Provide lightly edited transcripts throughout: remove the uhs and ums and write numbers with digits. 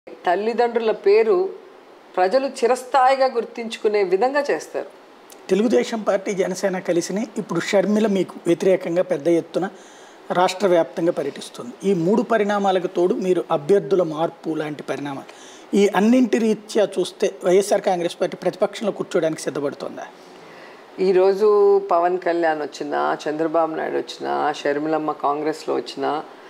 తల్లిదండ్రుల పేరు ప్రజలు చిరస్థాయిగా గుర్తించుకునే విధంగా చేస్తారు. తెలుగుదేశం పార్టీ జనసేన కలిసిని ఇప్పుడు షర్మిల మీకు వ్యతిరేకంగా పెద్ద ఎత్తున రాష్ట్ర వ్యాప్తంగా పర్యటిస్తుంది. ఈ మూడు పరిణామాలకు తోడు మీరు అభ్యర్థుల మార్పు లాంటి పరిణామాలు ఈ అన్నింటి రీత్యా చూస్తే వైఎస్ఆర్ కాంగ్రెస్ పార్టీ ప్రతిపక్షంలో కూర్చోవడానికి సిద్ధపడుతుందా? ఈరోజు పవన్ కళ్యాణ్ వచ్చినా, చంద్రబాబు నాయుడు వచ్చినా, షర్మిలమ్మ కాంగ్రెస్లో వచ్చినా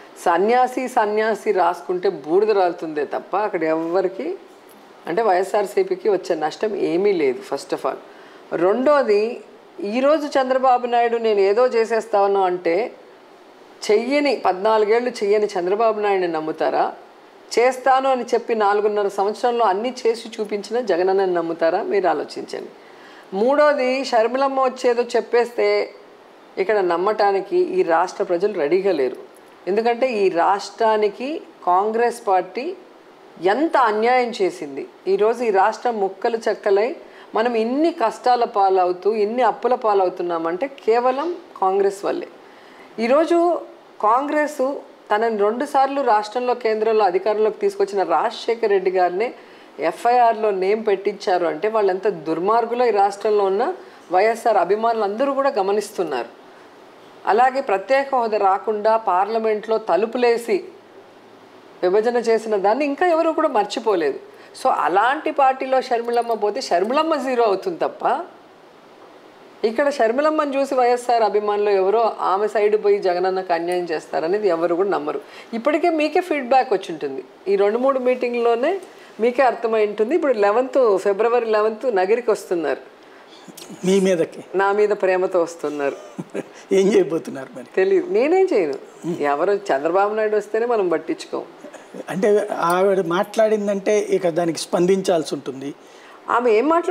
సన్యాసి రాసుకుంటే బూడిద రాలుతుందే తప్ప అక్కడ ఎవరికి అంటే వైఎస్ఆర్సీపీకి వచ్చే నష్టం ఏమీ లేదు. First of all. రెండోది, ఈరోజు చంద్రబాబు నాయుడు నేను ఏదో చేసేస్తాను అంటే చెయ్యని 14 ఏళ్ళు చెయ్యని చంద్రబాబు నాయుడిని నమ్ముతారా? చేస్తాను అని చెప్పి 4.5 సంవత్సరంలో అన్నీ చేసి చూపించిన జగనన్నని నమ్ముతారా? మీరు ఆలోచించండి. మూడోది, షర్మిలమ్మ వచ్చేదో చెప్పేస్తే ఇక్కడ నమ్మటానికి ఈ రాష్ట్ర ప్రజలు రెడీగా లేరు. ఎందుకంటే ఈ రాష్ట్రానికి కాంగ్రెస్ పార్టీ ఎంత అన్యాయం చేసింది. ఈరోజు ఈ రాష్ట్రం ముక్కలు చెక్కలై మనం ఇన్ని కష్టాల పాలవుతూ ఇన్ని అప్పుల పాలవుతున్నామంటే కేవలం కాంగ్రెస్ వల్లే. ఈరోజు కాంగ్రెస్ తనని 2 సార్లు రాష్ట్రంలో కేంద్రంలో అధికారంలోకి తీసుకొచ్చిన రాజశేఖర రెడ్డి గారినే ఎఫ్ఐఆర్లో నేమ్ పెట్టించారు అంటే వాళ్ళు ఎంత దుర్మార్గులో ఈ రాష్ట్రంలో ఉన్న వైఎస్ఆర్ అభిమానులు అందరూ కూడా గమనిస్తున్నారు. అలాగే ప్రత్యేక హోదా రాకుండా పార్లమెంట్లో తలుపులేసి విభజన చేసిన దాన్ని ఇంకా ఎవరు కూడా మర్చిపోలేదు. సో అలాంటి పార్టీలో షర్మిలమ్మ పోతే షర్మిలమ్మ జీరో అవుతుంది తప్ప ఇక్కడ షర్మిలమ్మని చూసి వైఎస్ఆర్ అభిమానులు ఎవరో ఆమె సైడ్ పోయి జగనన్నకు అన్యాయం చేస్తారనేది ఎవరు కూడా నమ్మరు. ఇప్పటికే మీకే ఫీడ్బ్యాక్ వచ్చి ఉంటుంది. ఈ 2-3 మీటింగ్లోనే మీకే అర్థమై ఉంటుంది. ఇప్పుడు ఫిబ్రవరి 11 నగరికి వస్తున్నారు. మీ మీదకి నా మీద ప్రేమతో వస్తున్నారు. ఏం చేయబోతున్నారు మరి తెలియదు. నేనేం చేయను. ఎవరు చంద్రబాబు నాయుడు వస్తేనే మనం పట్టించుకోం. అంటే ఆవిడ మాట్లాడిందంటే ఇక దానికి స్పందించాల్సి ఉంటుంది. ఆమె ఏం